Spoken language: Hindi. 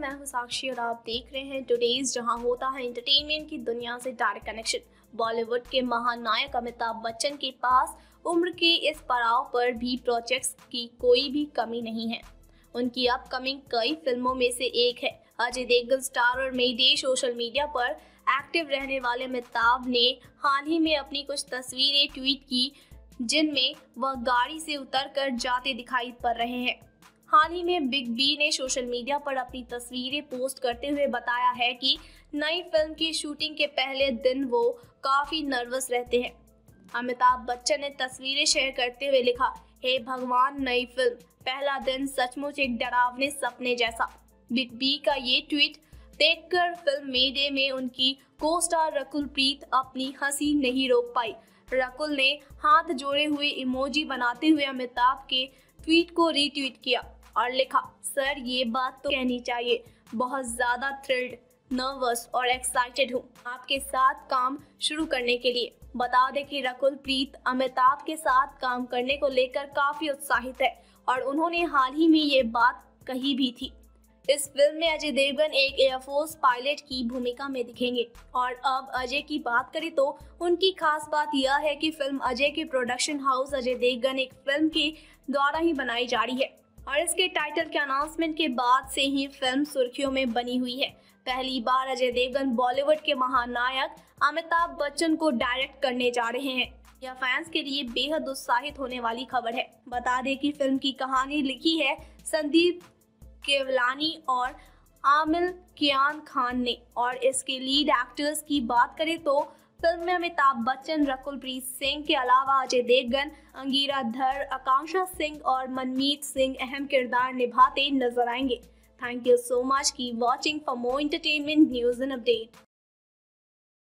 मैं हूं साक्षी और आप देख रहे हैं टुडेज, जहां होता है एंटरटेनमेंट की दुनिया से डायरेक्ट कनेक्शन। बॉलीवुड के महानायक अमिताभ बच्चन के पास उम्र के इस पड़ाव पर भी प्रोजेक्ट्स की कोई भी कमी नहीं है। उनकी अपकमिंग कई फिल्मों में से एक है अजय देवगन स्टार और मेडे। सोशल मीडिया पर एक्टिव रहने वाले अमिताभ ने हाल ही में अपनी कुछ तस्वीरें ट्वीट की, जिनमें वह गाड़ी से उतरकर जाते दिखाई पड़ रहे हैं। हाल ही में बिग बी ने सोशल मीडिया पर अपनी तस्वीरें पोस्ट करते हुए बताया है कि नई फिल्म की शूटिंग के पहले दिन वो काफी नर्वस रहते हैं। अमिताभ बच्चन ने तस्वीरें शेयर करते हुए लिखा, हे भगवान, नई फिल्म, पहला दिन सचमुच एक डरावने सपने जैसा। बिग बी का ये ट्वीट देखकर फिल्म मेडे में उनकी को स्टार रकुल प्रीत अपनी हंसी नहीं रोक पाई। रकुल ने हाथ जोड़े हुए इमोजी बनाते हुए अमिताभ के ट्वीट को रीट्वीट किया और लिखा, सर ये बात तो कहनी चाहिए, बहुत ज़्यादा थ्रिल्ड, नर्वस और एक्साइटेड हूँ आपके साथ काम शुरू करने के लिए। बता दें कि रकुल प्रीत अमिताभ के साथ काम करने को लेकर काफ़ी उत्साहित है और उन्होंने हाल ही में ये बात कही भी थी। इस फिल्म में अजय देवगन एक एयरफोर्स पायलट की भूमिका में दिखेंगे। और अब अजय की बात करें तो उनकी खास बात यह है कि फिल्म अजय के प्रोडक्शन हाउस अजय देवगन एक फिल्म के द्वारा ही बनाई जा रही है और इसके टाइटल के अनाउंसमेंट के बाद से ही फिल्म सुर्खियों में बनी हुई है। पहली बार अजय देवगन बॉलीवुड के महानायक अमिताभ बच्चन को डायरेक्ट करने जा रहे हैं। यह फैंस के लिए बेहद उत्साहित होने वाली खबर है। बता दें कि फिल्म की कहानी लिखी है संदीप केवलानी और आमिर कियान खान ने और इसके लीड एक्टर्स की बात करें तो फिल्म में अमिताभ बच्चन, रकुल प्रीत सिंह के अलावा अजय देवगन, अंगिरा धर, आकांक्षा सिंह और मनमीत सिंह अहम किरदार निभाते नजर आएंगे। Thank you so much, keep watching for more entertainment news and update.